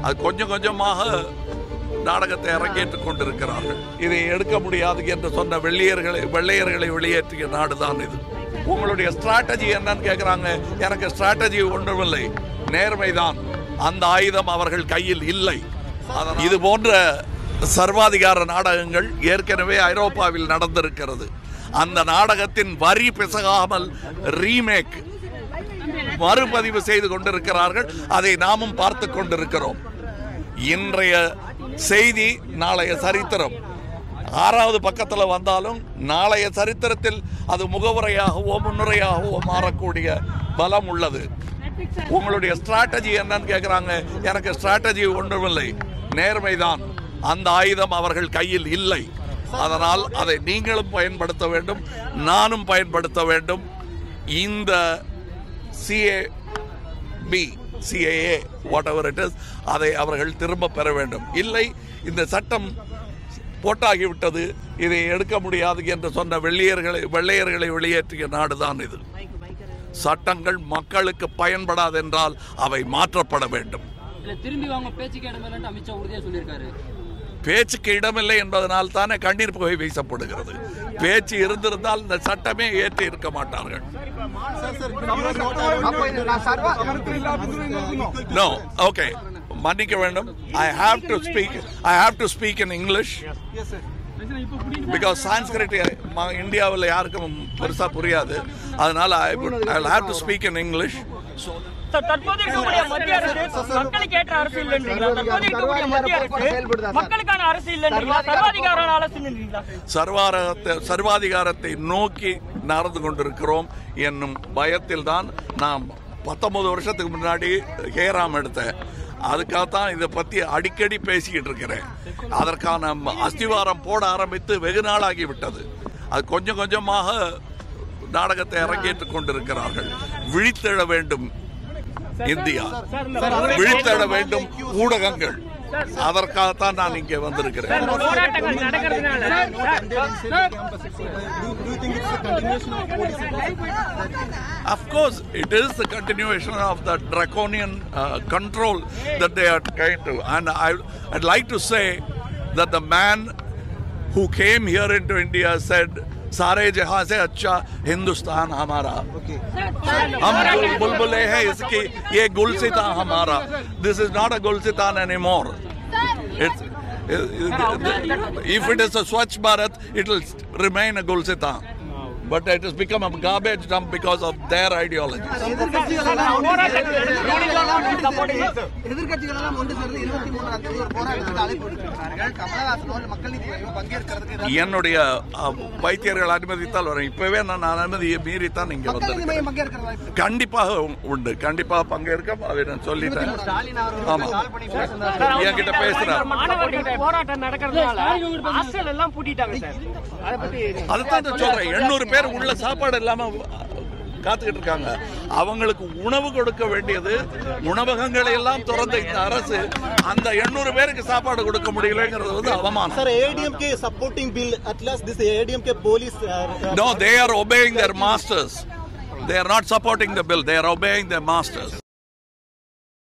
அது கொஞ்சம் கொஞ்சமாக நாடகத்தை அரங்கேற்றுக் கொண்டிருக்கிறார்கள். இதை எடுக்க முடியாது என்று சொன்ன வெள்ளையர்களை வெளியேற்றிய நாடுதான் இது. உங்களுடைய ஸ்ட்ராட்டஜி என்னன்னு கேட்கிறாங்க. எனக்கு ஸ்ட்ராட்டஜி ஒன்றுமில்லை, நேர்மைதான். அந்த ஆயுதம் அவர்கள் கையில் இல்லை. இது போன்ற சர்வாதிகார நாடகங்கள் ஏற்கனவே ஐரோப்பாவில் நடந்திருக்கிறது. அந்த நாடகத்தின் வரி பிசகாமல் ரீமேக் மறுபதிவு செய்து கொண்டிருக்கிறார்கள். அதை நாமும் பார்த்து கொண்டிருக்கிறோம். இன்றைய செய்தி நாளைய சரித்திரம் 6வது பக்கத்தில் வந்தாலும் நாளைய சரித்திரத்தில் அது முகவுரையாகவோ முன்னுரையாகவோ மாறக்கூடிய பலம் உள்ளது. உங்களுடைய ஸ்ட்ராட்டஜி என்னன்னு கேட்கிறாங்க. எனக்கு ஸ்ட்ராட்டஜி ஒன்றுமில்லை, நேர்மைதான். அந்த ஆயுதம் அவர்கள் கையில் இல்லை. அதனால் அதை நீங்களும் பயன்படுத்த வேண்டும், நானும் பயன்படுத்த வேண்டும். இந்த CAA whatever it is, அதை அவர்கள் திரும்ப பெற வேண்டும். இல்லை, இந்த சட்டம் போட்டாகிவிட்டது, இதை எடுக்க முடியாது என்று சொன்ன வெள்ளையர்களை வெளியேற்றிய நாடுதான் இது. சட்டங்கள் மக்களுக்கு பயன்படாதென்றால் அவை மாற்றப்பட வேண்டும். பேச்சுக்கு இடமில்லை என்பதனால் தானே கண்ணீர் புகை வீசப்படுகிறது. பேச்சு இருந்திருந்தால் இந்த சட்டமே ஏற்றி இருக்க மாட்டார்கள். No, okay. மன்னிக்க வேண்டும். I have to speak in English because Sanskrit இந்தியாவில் யாருக்கும் பெருசா புரியாது. அதனால I'll have to speak in English. தற்போது இருக்கக்கூடிய மத்திய அரசு மக்களுக்கு ஏற்ற அரசு இல்லைன்றீங்களா? தற்போது இருக்கக்கூடிய மத்திய அரசு மக்களுக்கான அரசு இல்லைன்றீங்களா? சர்வாதிகார அரசு இல்லைன்றீங்களா? சர்வாதிகாரத்தை நோக்கி நடந்து கொண்டிருக்கிறோம் என்னும் பயத்தில் தான் நாம் 19 வருஷத்துக்கு முன்னாடி ஹேராம் எடுத்தேன். அதுக்காகத்தான் இதை பற்றி அடிக்கடி பேசிக்கிட்டு இருக்கிறேன். அதற்கான அஸ்திவாரம் போட ஆரம்பித்து வெகு நாளாகி விட்டது. அது கொஞ்சம் கொஞ்சமாக நாடகத்தை அரங்கேற்றுக் கொண்டிருக்கிறார்கள். விழித்தெழ வேண்டும் இந்தியா, விழித்தெழ வேண்டும் ஊடகங்கள். அதற்காகத்தான் நான் இங்கே வந்திருக்கிறேன். Of course, it is the continuation of the draconian control that they are trying to. And I'd like to say that the man who came here into India said, सारे जहां से अच्छा हिंदुस्तान हमारा, हम बुलबुले हैं इसकी, ये गुलसितान हमारा. This is not a Gulsitan anymore. If it is a Swachh Bharat, it will remain a Gulsitan. But it has become a garbage dump because of their ideology. என்னுடைய வைத்தியர்கள் அனுமதித்தால் வரேன். இப்பவே நான் அனுமதியை மீறித்தான் இங்க வந்திருக்கேன். கண்டிப்பாக உண்டு, கண்டிப்பாக பங்கேற்க அதை நான் சொல்லிட்டேன். ஆமா, என்கிட்ட பேசுறேன். அதுதான் சொல்றேன். 800 பேர் உள்ள சாப்பாடு இல்லாம காத்துக்கிட்டு இருக்காங்க. அவங்களுக்கு உணவு கொடுக்க வேண்டியது உணவகங்களை எல்லாம் திறந்த இந்த அரசு அந்த 800 பேருக்கு சாப்பாடு கொடுக்க முடியலங்கிறது வந்து அவமானம். Sir, ADMK supporting bill at last this ADMK police No, they are obeying their masters. They are not supporting the bill. They are obeying their masters.